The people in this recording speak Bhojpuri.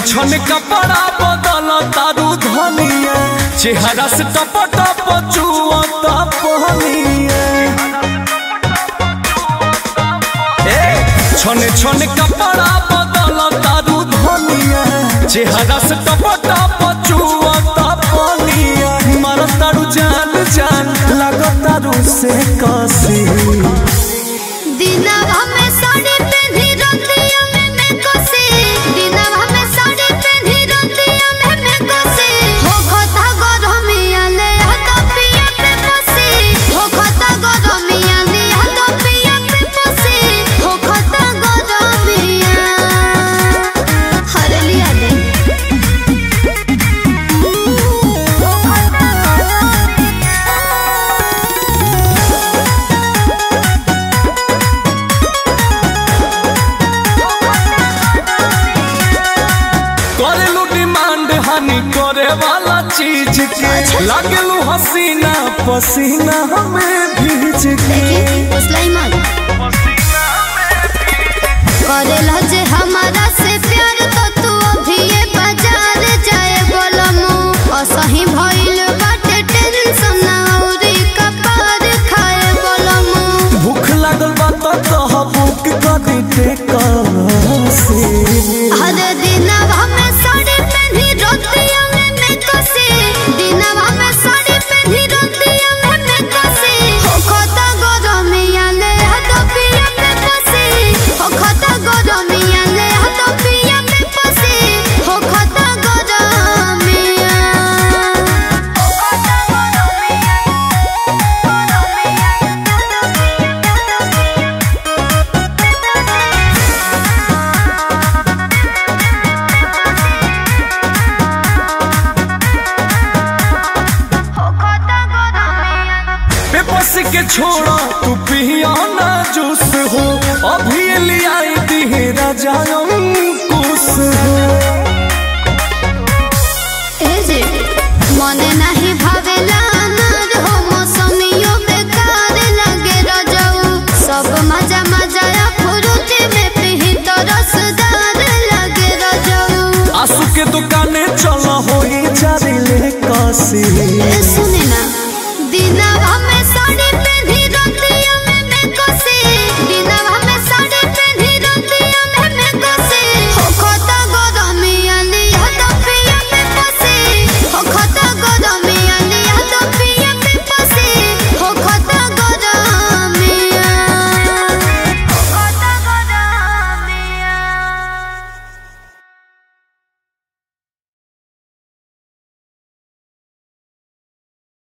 छन कपड़ा बदल तारू धनिया चेहरा से टप टप चुअता पहनिया छन छन कपड़ा बदल तारू धनिया चेहरा से टप टप चुअता पहनिया मार तारू जान जान लग तारू से कसी दिनवा में साड़ी पहनी रतिया में मैं कसे दिनवा में साड़ी पहनी रतिया में मैं कसे हो खता गरमिया ले हाथ पिया पे पसे हो खता गरमिया ले हाथ पिया पे पसे हो खता गरमिया हर लिया दे हो खता करे वाला चीज के लागलू हसीना पसीना हमें भीज के करेला जे हमारा से प्यार तो तू अभी ये बाजार जाए बोलमु असही भइल बाटे टेंशन ना औरी कपार खाए बोलमु भूख लागल बा तो भूख कदी टेका से हर दिनवा में साड़ी पहनी रतिया में मैं कसे दिनवा में साड़ी पहनी रतिया में मैं कसे हो खता गरमिया ले हाथ पिया पे पसे हो खता गरमिया ले हाथ पिया पे पसे हो खता गरमिया हो खता गरमिया बेबस के छोड़ा तू पिया ना जूस हो अभी लिया दी राजा अंकुश हो